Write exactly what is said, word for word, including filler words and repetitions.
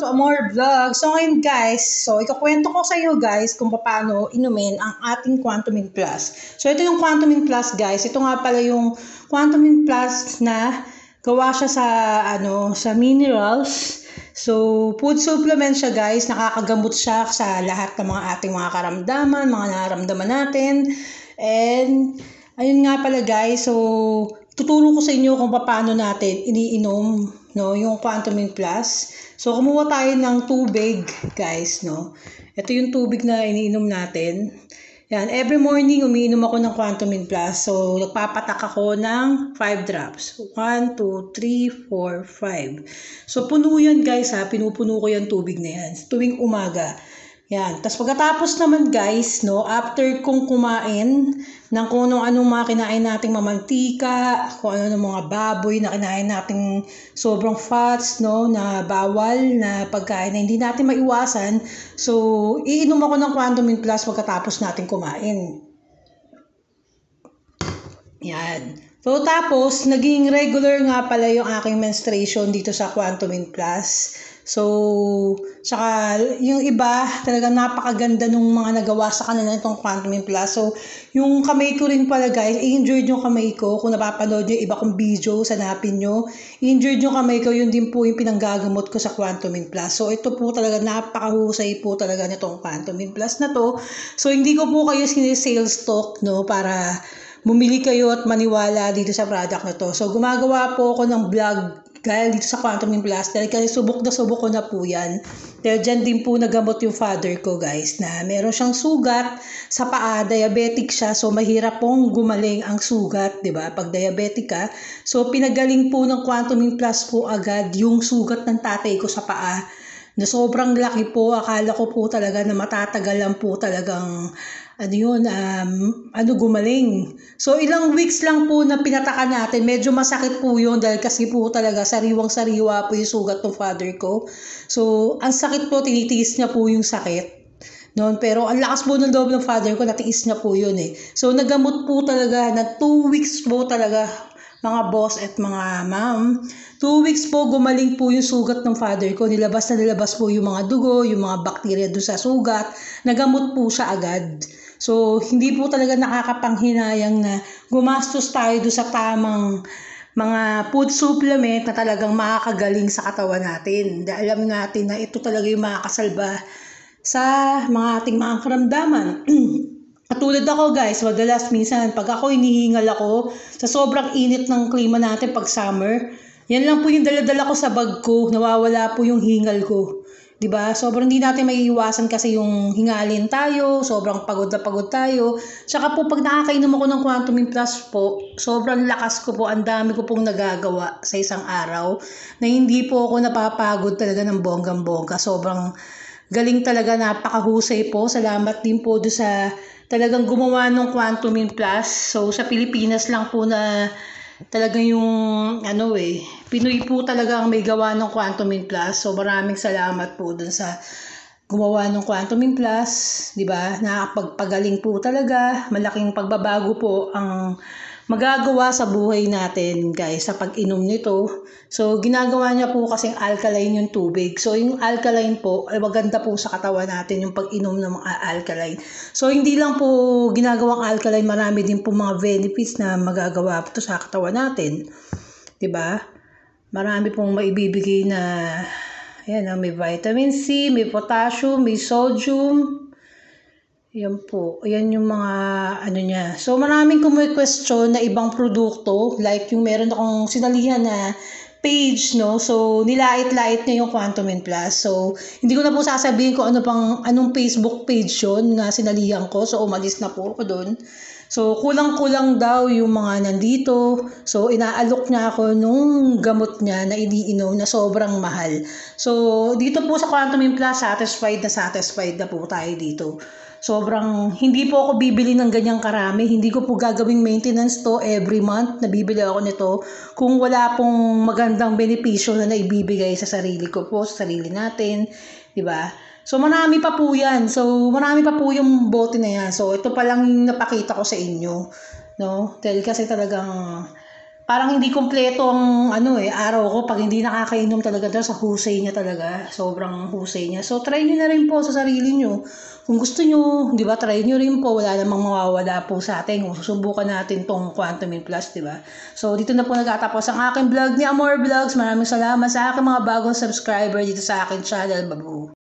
to more vlog. So ngayon guys, so ikukwento ko sa iyo guys kung paano inumin ang ating Quantumin Plus. So ito yung Quantumin Plus guys. Ito nga pala yung Quantumin Plus na gawa siya sa ano, sa minerals. So food supplement siya guys. Nakakagamot siya sa lahat ng mga ating mga karamdaman, mga nararamdaman natin. And ayun nga pala guys, so tuturo ko sa inyo kung paano natin iniinom, no, yung Quantumin Plus. So kumuha tayo ng tubig, guys, no. Ito yung tubig na iniinom natin. Yan, every morning umiinom ako ng Quantumin Plus. So nagpapatak ako ng five drops. one, two, three, four, five. So puno yan guys ha, pinupuno ko yung tubig na yan tuwing umaga. Yan. Tapos pagkatapos naman guys, no, after kong kumain ng kung anong mga kinain nating mamantika, kung ano ng mga baboy na kinain nating sobrang fats, no, na bawal na pagkain na hindi natin maiwasan. So, iinom ako ng Quantumin Plus pagkatapos natin kumain. Yan. So, tapos, naging regular nga pala yung aking menstruation dito sa Quantumin Plus. So, saka yung iba, talagang napakaganda nung mga nagawa sa kanila itong Quantumin Plus. So, yung kamay ko rin pala guys, i-injured yung kamay ko. Kung napapanood yung iba kong video, sanapin nyo. I-injured yung kamay ko, yun din po yung pinanggagamot ko sa Quantumin Plus. So, ito po talaga, napakahusay po talaga nitong Quantumin Plus na to. So, hindi ko po kayo sinisales talk, no, para bumili kayo at maniwala dito sa product na to. So, gumagawa po ako ng vlog dahil dito sa Quantumin Plus, dahil kasi subok na subok ko na po yan. Dahil dyan din po nagamot yung father ko guys, na meron siyang sugat sa paa, diabetic siya, so mahirap pong gumaling ang sugat, di ba? Pag diabetic ka, so pinagaling po ng Quantumin Plus po agad yung sugat ng tatay ko sa paa, na sobrang laki po. Akala ko po talaga na matatagal lang po talagang ano yun, um, ano gumaling. So ilang weeks lang po na pinataka natin, medyo masakit po yun dahil kasi po talaga sariwang-sariwa po yung sugat ng father ko. So ang sakit po, tinitiis niya po yung sakit noon, pero ang lakas po ng loob ng father ko, natiis niya po yun eh. So nagamot po talaga na two weeks po talaga mga boss at mga ma'am. Two weeks po gumaling po yung sugat ng father ko. Nilabas na nilabas po yung mga dugo, yung mga bakterya doon sa sugat. Nagamot po siya agad. So, hindi po talaga nakakapanghinayang na gumastos tayo doon sa tamang mga food supplement na talagang makakagaling sa katawan natin. Dahil alam natin na ito talaga yung makakasalba sa mga ating mga karamdaman. Katulad ako guys, madalas minsan pag ako hinihingal ako sa sobrang init ng klima natin pag summer, yan lang po yung daladala ko sa bag ko, nawawala po yung hingal ko. Diba? Sobrang hindi natin maiiwasan kasi yung hingalin tayo, sobrang pagod na pagod tayo. Tsaka po pag nakakainom ako ng Quantumin Plus po, sobrang lakas ko po, ang dami ko pong nagagawa sa isang araw na hindi po ako napapagod talaga ng bonggang-bongga. Sobrang galing talaga, napakahusay po. Salamat din po doon sa talagang gumawa ng Quantumin Plus. So sa Pilipinas lang po na talaga yung ano eh, Pinoy po talaga ang may gawa ng Quantumin Plus. So maraming salamat po dun sa gumawa ng Quantumin Plus, di ba? Nakakapagpagaling po talaga, malaking pagbabago po ang magagawa sa buhay natin guys sa pag-inom nito. So ginagawa niya po kasing alkaline yung tubig. So yung alkaline po ay maganda po sa katawan natin yung pag-inom ng mga alkaline. So hindi lang po ginagawang alkaline, marami din po mga benefits na magagawa po sa katawan natin. 'Di ba? Marami pong maibibigay na ayan, may vitamin C, may potassium, may sodium. Yan po. Yan yung mga ano niya. So maraming kumi-question na ibang produkto. Like yung meron akong sinalihan na page, no? So nilait-lait niya yung Quantumin Plus. So hindi ko na po sasabihin kung ano pang, anong Facebook page yun na sinalihan ko. So umalis na po ako doon. So kulang-kulang daw yung mga nandito. So inaalok niya ako nung gamot niya na iniinom na sobrang mahal. So dito po sa Quantumin Plus, satisfied na satisfied na po tayo dito. Sobrang hindi po ako bibili ng ganyang karami. Hindi ko po gagawing maintenance to every month na bibili ako nito kung wala pong magandang benepisyo na naibibigay sa sarili ko po, sa sarili natin, di ba? So marami pa po yan. So marami pa po yung bote na yan. So ito pa lang yung napakita ko sa inyo, no? Dahil kasi talagang parang hindi kumpleto ang ano eh, araw ko pag hindi nakakainom talaga to sa husay niya talaga. Sobrang husay niya. So try niyo na rin po sa sarili niyo. Kung gusto niyo, 'di ba, try niyo rin po. Wala namang mawawala po sa atin kung susubukan natin tong Quantumin Plus, 'di ba? So dito na po nagtatapos ang aking vlog ni Amor Vlogs. Maraming salamat sa aking mga bagong subscriber dito sa aking channel, babu.